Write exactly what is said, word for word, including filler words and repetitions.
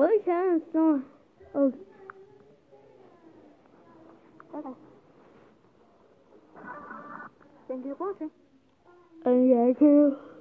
Oi, já só. Oh. Okay. Thank you for watching. And yeah, too.